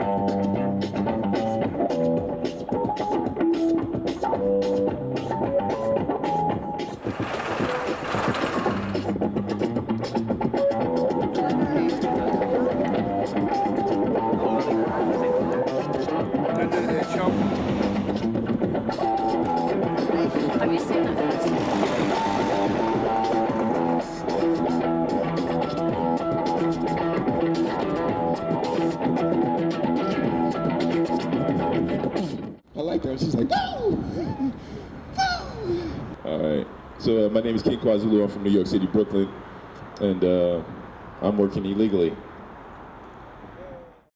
Have you seen that? I like her. She's like, no! No! All right. So my name is King Kwazulu. I'm from New York City, Brooklyn, and I'm working illegally.